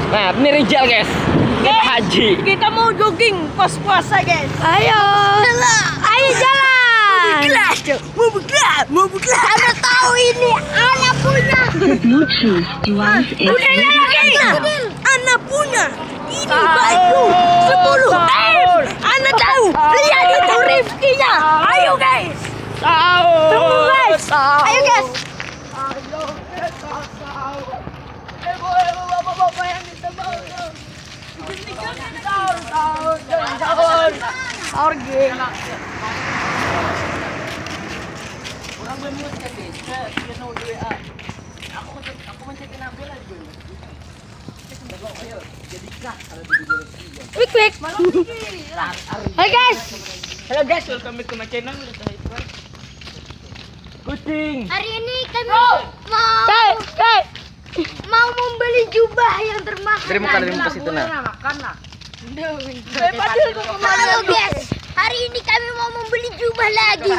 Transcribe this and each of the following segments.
Nah, ini Rijal guys. Kita haji. Kita mau jogging pas puasa guys. Ayo. Ayo jalan. Mau bekas. Anda tahu ini anak punya. Udah lagi. Anak punya. Ini baju 10 M. Anda tahu. Lihat itu Rifkinya. Ayo guys. Tunggu guys. Ayo guys. Bapak-bapak yang minta bangun. Sahur geng. Orang memut kan guys. Dia mau di WA. Aku mencekin Nabil aja. Ayo, jadi kah kalau di video ini. Quick. Hai guys. Halo guys, welcome back to my channel. Kucing. Hari ini kami mau membeli jubah yang termahal. Dari muka ke situ nah. Halo guys. Hari ini kami mau membeli jubah lagi.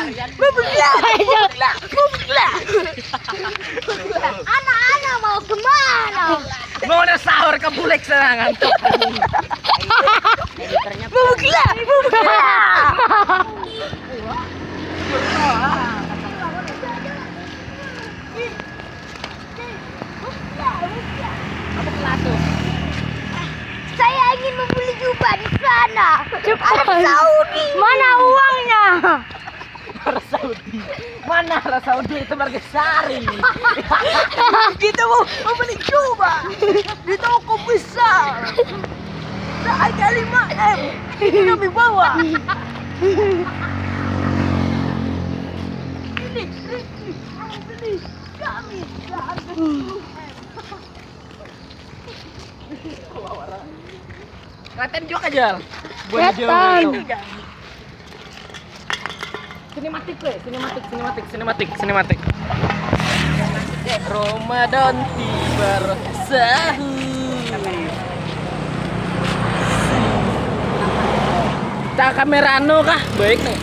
Anak-anak mau kemana? Mau ada sahur ke bulek sana ngantuk. Saya ingin membeli jubah di sana. Arab Saudi. Mana uangnya? Arab Saudi. Mana Arab Saudi itu Margesari. Kita mau membeli jubah di toko besar. Seharga 5 M. Ini kami bawa. Ini Rifki mau beli kami seharga 10 M. Kelihatan juga aja. Kelihatan. Sinematik. Ramadan tiba sahur. Kita kamerano kah? Baik nih.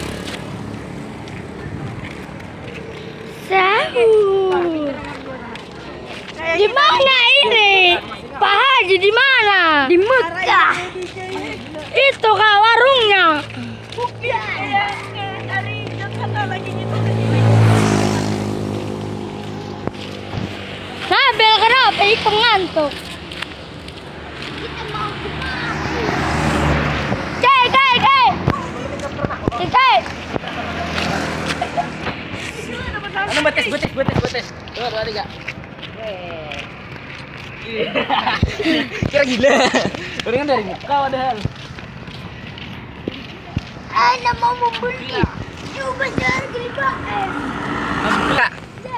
Sahur. Di mana ini? Pak Haji di mana? Di Mekah. Itu kah warungnya? Dari Jakarta lagi gitu. Nabil kenapa ikut ngantuk? Kay. Anu betes. 2, 3. Kira gila. Orang dari muka padahal. Ana mau membeli jubah seharga 5 M. Enggak.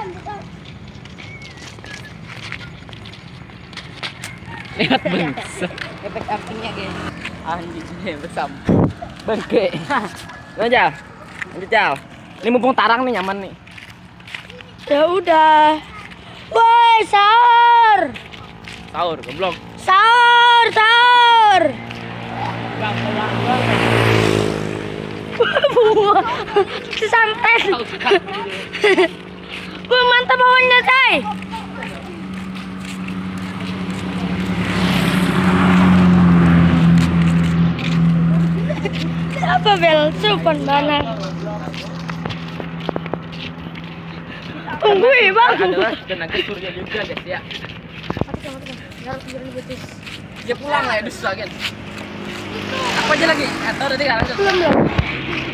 Lihat bangsa. Efek artinya guys. Anjing bersam. Bangke. Lanjut. Ini mumpung tarang nih nyaman nih. Ya udah. Woi, sahur. Sahur, goblok. Sahur. Santet. Wah, mantap bawahnya, Tay. Apa bel? Supan mana? Tunggu ya bang. Adalah tenaga surya juga guys ya. Dia pulang lah ya dus lagi. Apa aja lagi? Atau tadi kan? Belum.